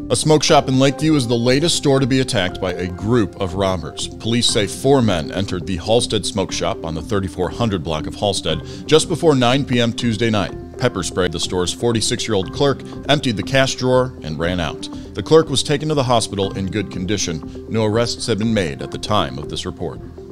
A smoke shop in Lakeview is the latest store to be attacked by a group of robbers. Police say 4 men entered the Halsted smoke shop on the 3400 block of Halsted just before 9 p.m. Tuesday night. Pepper sprayed the store's 46-year-old clerk, emptied the cash drawer, and ran out. The clerk was taken to the hospital in good condition. No arrests have been made at the time of this report.